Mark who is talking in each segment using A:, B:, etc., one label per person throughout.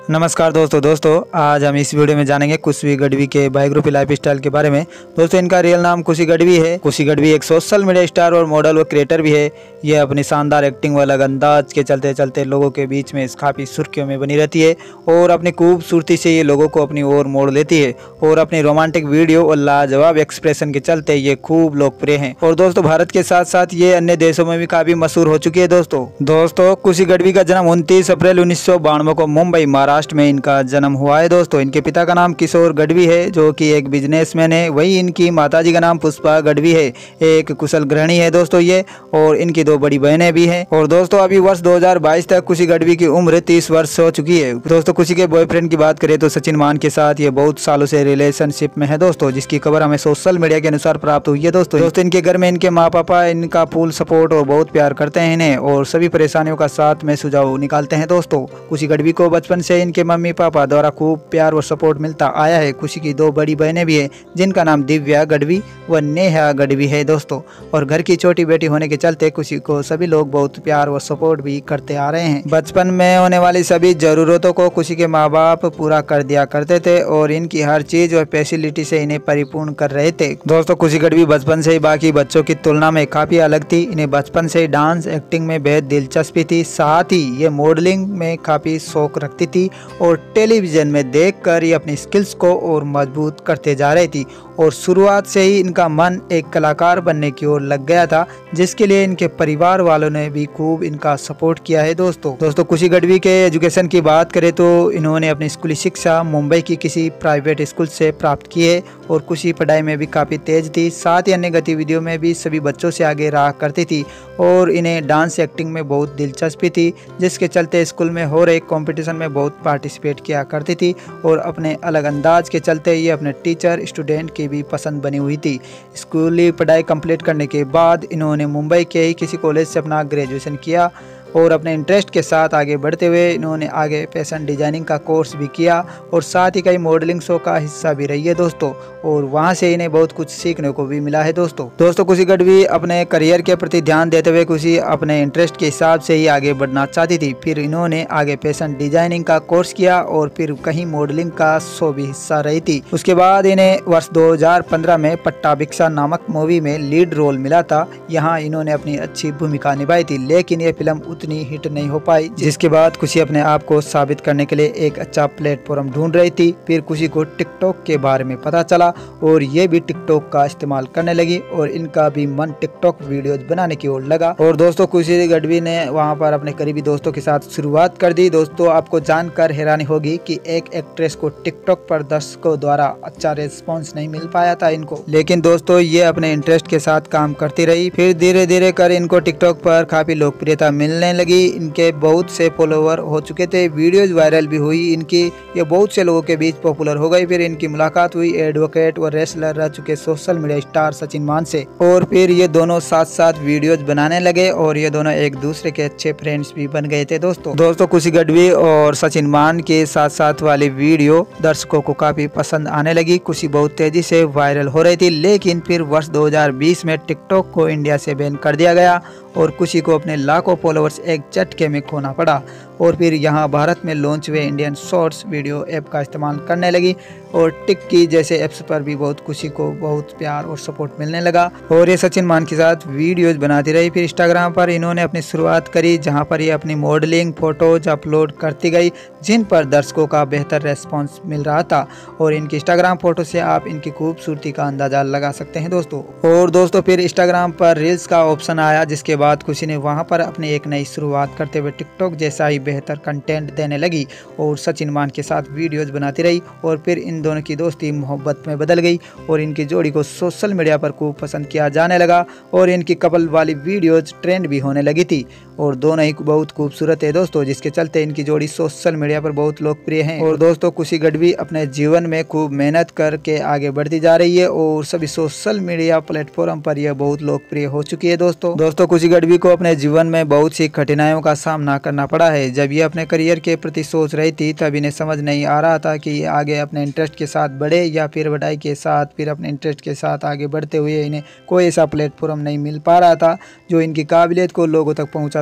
A: नमस्कार दोस्तों आज हम इस वीडियो में जानेंगे खुशी गढ़वी के बायोग्राफी लाइफ स्टाइल के बारे में। दोस्तों इनका रियल नाम खुशी गढ़वी है। खुशी गढ़वी एक सोशल मीडिया स्टार और मॉडल व क्रिएटर भी है। ये अपनी शानदार एक्टिंग व अलग अंदाज के चलते चलते लोगों के बीच में काफ़ी सुर्खियों में बनी रहती है और अपनी खूबसूरती से ये लोगों को अपनी ओर मोड़ लेती है और अपनी रोमांटिक वीडियो और लाजवाब एक्सप्रेशन के चलते ये खूब लोकप्रिय हैं। और दोस्तों भारत के साथ साथ ये अन्य देशों में भी काफ़ी मशहूर हो चुकी है। दोस्तों खुशी गढ़वी का जन्म 29 अप्रैल 1992 को मुंबई महाराष्ट्र में इनका जन्म हुआ है। दोस्तों इनके पिता का नाम किशोर गढ़वी है जो कि एक बिजनेसमैन है। वही इनकी माताजी का नाम पुष्पा गढ़वी है, एक कुशल गृहिणी है दोस्तों ये, और इनकी 2 बड़ी बहनें भी हैं। और दोस्तों अभी वर्ष 2022 तक खुशी गढ़वी की उम्र 30 वर्ष हो चुकी है। दोस्तों खुशी के बॉयफ्रेंड की बात करें तो सचिन मान के साथ ये बहुत सालों से रिलेशनशिप में है दोस्तों, जिसकी खबर हमें सोशल मीडिया के अनुसार प्राप्त हुई है। दोस्तों इनके घर में इनके माँ पापा इनका फुल सपोर्ट और बहुत प्यार करते हैं इन्हें और सभी परेशानियों का साथ में सुझाव निकालते हैं। दोस्तों खुशी गढ़वी को बचपन से इनके मम्मी पापा द्वारा खूब प्यार और सपोर्ट मिलता आया है। खुशी की 2 बड़ी बहनें भी है जिनका नाम दिव्या गढ़वी व नेहा गढ़वी है दोस्तों, और घर की छोटी बेटी होने के चलते खुशी को सभी लोग बहुत प्यार और सपोर्ट भी करते आ रहे हैं। बचपन में होने वाली सभी जरूरतों को खुशी के माँ बाप पूरा कर दिया करते थे और इनकी हर चीज और फैसिलिटी से इन्हें परिपूर्ण कर रहे थे। दोस्तों खुशी गढ़वी बचपन से ही बाकी बच्चों की तुलना में काफी अलग थी। इन्हें बचपन से डांस एक्टिंग में बेहद दिलचस्पी थी, साथ ही ये मॉडलिंग में काफी शौक रखती थी और टेलीविजन में देखकर ये अपनी स्किल्स को और मजबूत करते जा रही थी। और शुरुआत से ही इनका मन एक कलाकार बनने की ओर लग गया था, जिसके लिए इनके परिवार वालों ने भी खूब इनका सपोर्ट किया है। दोस्तों खुशी गढ़वी के एजुकेशन की बात करें तो इन्होंने अपनी स्कूली शिक्षा मुंबई की किसी प्राइवेट स्कूल से प्राप्त की है और खुशी पढ़ाई में भी काफ़ी तेज थी, साथ ही अन्य गतिविधियों में भी सभी बच्चों से आगे रहा करती थी और इन्हें डांस एक्टिंग में बहुत दिलचस्पी थी, जिसके चलते स्कूल में हो रहे कंपटीशन में बहुत पार्टिसिपेट किया करती थी और अपने अलग अंदाज के चलते ये अपने टीचर स्टूडेंट की भी पसंद बनी हुई थी। स्कूली पढ़ाई कंप्लीट करने के बाद इन्होंने मुंबई के ही किसी कॉलेज से अपना ग्रेजुएशन किया और अपने इंटरेस्ट के साथ आगे बढ़ते हुए इन्होंने आगे फैशन डिजाइनिंग का कोर्स भी किया और साथ ही कई मॉडलिंग शो का हिस्सा भी रही है दोस्तों, और वहां से इन्हें बहुत कुछ सीखने को भी मिला है। दोस्तों खुशी गढ़वी अपने करियर के प्रति ध्यान देते हुए खुशी अपने इंटरेस्ट के हिसाब से ही आगे बढ़ना चाहती थी। फिर इन्होंने आगे फैशन डिजाइनिंग का कोर्स किया और फिर कहीं मॉडलिंग का शो भी हिस्सा रही थी। उसके बाद इन्हें वर्ष 2015 में पट्टाभिक्षा नामक मूवी में लीड रोल मिला था। यहाँ इन्होंने अपनी अच्छी भूमिका निभाई थी, लेकिन ये फिल्म उतनी हिट नहीं हो पाई, जिसके बाद खुशी अपने आप को साबित करने के लिए एक अच्छा प्लेटफॉर्म ढूंढ रही थी। फिर खुशी को टिकटॉक के बारे में पता चला और ये भी टिकटॉक का इस्तेमाल करने लगी और इनका भी मन टिकटॉक वीडियोज बनाने की ओर लगा। और दोस्तों खुशी गढ़वी ने वहां पर अपने करीबी दोस्तों के साथ शुरुआत कर दी। दोस्तों आपको जानकर हैरानी होगी कि एक एक्ट्रेस को टिकटॉक पर दर्शकों द्वारा अच्छा रिस्पॉन्स नहीं मिल पाया था इनको, लेकिन दोस्तों ये अपने इंटरेस्ट के साथ काम करती रही। फिर धीरे धीरे कर इनको टिकटॉक पर काफी लोकप्रियता मिलने लगी। इनके बहुत से फॉलोवर हो चुके थे, वीडियोज वायरल भी हुई इनकी, ये बहुत से लोगों के बीच पॉपुलर हो गई। फिर इनकी मुलाकात हुई एडवोकेट और रेसलर रह चुके सोशल मीडिया स्टार सचिन मान से, और फिर ये दोनों साथ साथ वीडियोज बनाने लगे और ये दोनों एक दूसरे के अच्छे फ्रेंड्स भी बन गए थे। दोस्तों खुशी गढ़वी और सचिन मान के साथ साथ वाली वीडियो दर्शकों को काफी पसंद आने लगी। खुशी बहुत तेजी से वायरल हो रही थी, लेकिन फिर वर्ष 2020 में टिकटॉक को इंडिया से बैन कर दिया गया और खुशी को अपने लाखों फॉलोअर्स एक झटके में खोना पड़ा। और फिर यहाँ भारत में लॉन्च हुए इंडियन शॉर्ट्स वीडियो ऐप का इस्तेमाल करने लगी और टिक्की जैसे ऐप्स पर भी बहुत खुशी को बहुत प्यार और सपोर्ट मिलने लगा और ये सचिन मान के साथ वीडियोज बनाती रही। फिर इंस्टाग्राम पर इन्होंने अपनी शुरुआत करी, जहाँ पर ये अपनी मॉडलिंग फोटोज अपलोड करती गई, जिन पर दर्शकों का बेहतर रेस्पॉन्स मिल रहा था और इनकी इंस्टाग्राम फोटो से आप इनकी खूबसूरती का अंदाजा लगा सकते हैं दोस्तों। और दोस्तों फिर इंस्टाग्राम पर रील्स का ऑप्शन आया, जिसके बाद खुशी ने वहां पर अपनी एक नई शुरुआत करते हुए टिकटॉक जैसा ही बेहतर कंटेंट देने लगी और सचिन मान के साथ वीडियोज बनाती रही। और फिर इन दोनों की दोस्ती मोहब्बत में बदल गई और इनकी जोड़ी को सोशल मीडिया पर खूब पसंद किया जाने लगा और इनकी कपल वाली वीडियोज ट्रेंड भी होने लगी थी और दोनों ही बहुत खूबसूरत है दोस्तों, जिसके चलते इनकी जोड़ी सोशल मीडिया पर बहुत लोकप्रिय है। और दोस्तों खुशी गढ़वी अपने जीवन में खूब मेहनत करके आगे बढ़ती जा रही है और सभी सोशल मीडिया प्लेटफॉर्म पर यह बहुत लोकप्रिय हो चुकी है दोस्तों खुशी गढ़वी को अपने जीवन में बहुत सी कठिनाइयों का सामना करना पड़ा है। जब ये अपने करियर के प्रति सोच रही थी तब इन्हें समझ नहीं आ रहा था कि आगे अपने इंटरेस्ट के साथ बढ़े या फिर पढ़ाई के साथ फिर अपने इंटरेस्ट के साथ आगे बढ़ते हुए इन्हें कोई ऐसा प्लेटफॉर्म नहीं मिल पा रहा था जो इनकी काबिलियत को लोगों तक पहुंचा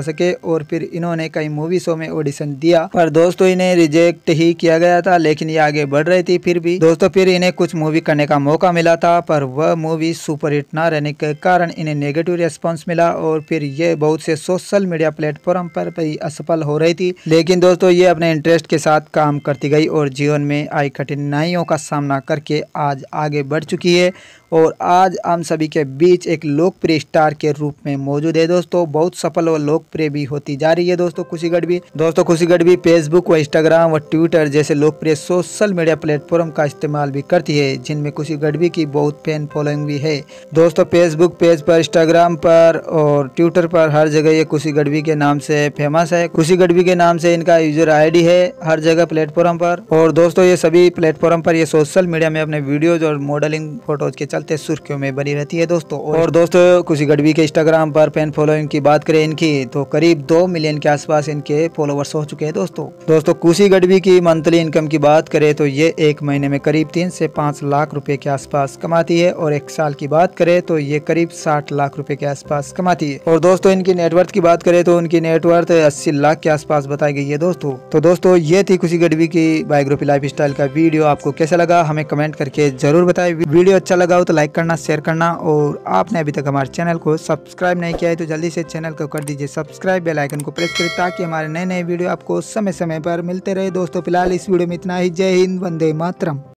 A: सके और फिर इन्होंने कई मूवी शो में ऑडिशन दिया, पर दोस्तों इन्हें रिजेक्ट ही किया गया था। लेकिन ये आगे बढ़ रही थी फिर भी दोस्तों, फिर इन्हें कुछ मूवी करने का मौका मिला था, पर वह मूवी सुपरहिट ना रहने के कारण इन्हें नेगेटिव रिस्पॉन्स मिला और फिर ये बहुत से सोशल मीडिया प्लेटफॉर्म पर भी असफल हो रही थी। लेकिन दोस्तों ये अपने इंटरेस्ट के साथ काम करती गई और जीवन में आई कठिनाइयों का सामना करके आज आगे बढ़ चुकी है और आज हम सभी के बीच एक लोकप्रिय स्टार के रूप में मौजूद है। दोस्तों बहुत सफल और लोकप्रिय भी होती जा रही है दोस्तों खुशी गढ़वी। दोस्तों खुशी गढ़वी फेसबुक व इंस्टाग्राम व ट्विटर जैसे लोकप्रिय सोशल मीडिया प्लेटफॉर्म का इस्तेमाल भी करती है, जिनमें खुशी गढ़वी की बहुत फैन फॉलोइंग भी है। दोस्तों फेसबुक पेज पर, इंस्टाग्राम पर और ट्विटर पर हर जगह ये खुशी गढ़वी के नाम से फेमस है। खुशी गढ़वी के नाम से इनका यूजर आईडी है हर जगह प्लेटफॉर्म पर। और दोस्तों ये सभी प्लेटफॉर्म पर ये सोशल मीडिया में अपने वीडियोज और मॉडलिंग फोटोज के चलते सुर्खियों में बनी रहती है दोस्तों। और दोस्तों खुशी गढ़वी के इंस्टाग्राम पर फैन फॉलोइंग की बात करें इनकी तो करीब 2 मिलियन के आसपास इनके फॉलोवर्स हो चुके हैं दोस्तों खुशी गढ़वी की मंथली इनकम की बात करें तो ये एक महीने में करीब 3 से 5 लाख रुपए के आसपास कमाती है और एक साल की बात करें तो ये करीब 60 लाख रुपए के आसपास कमाती है। और दोस्तों इनकी नेटवर्थ की बात करें तो उनकी नेटवर्थ 80 लाख के आसपास बताई गई है दोस्तों। तो दोस्तों ये थी खुशी गढ़वी की बायोग्राफी लाइफ स्टाइल का वीडियो। आपको कैसा लगा हमें कमेंट करके जरूर बताएं। वीडियो अच्छा लगा हो तो लाइक करना, शेयर करना और आपने अभी तक हमारे चैनल को सब्सक्राइब नहीं किया है तो जल्दी से चैनल को कर दीजिए सब्सक्राइब, बेल आइकन को प्रेस करें ताकि हमारे नए नए वीडियो आपको समय समय पर मिलते रहे। दोस्तों फिलहाल इस वीडियो में इतना ही। जय हिंद, वंदे मातरम।